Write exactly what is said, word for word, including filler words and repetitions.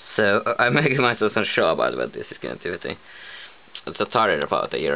So uh, I'm making myself some show about what this is going to be. It's a tired about a year.